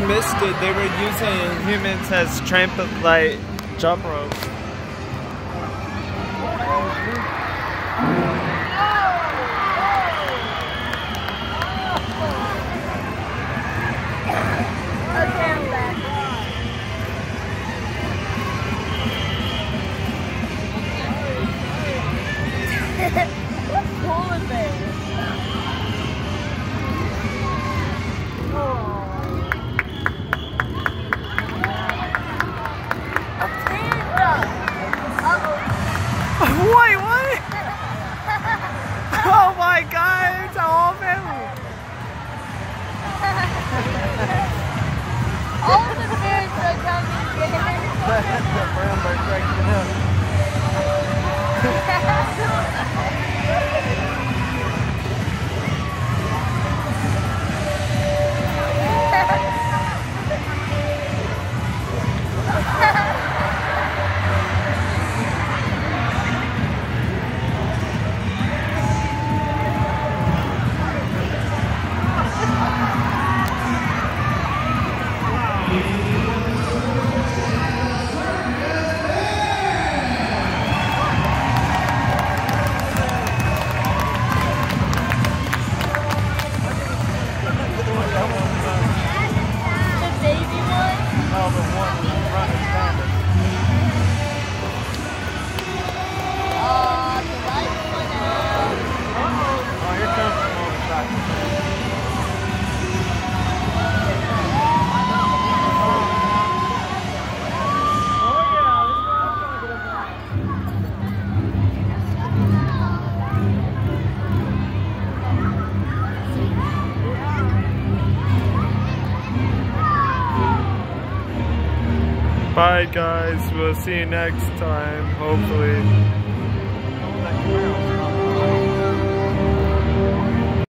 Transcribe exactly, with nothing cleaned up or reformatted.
missed it. They were using humans as trampoline, like jump ropes. What's pulling me? A panda! Uh-oh. Wait, what? Oh my god, it's a whole family. All the parents are coming together. The brown bird breaking up. Bye guys, we'll see you next time, hopefully.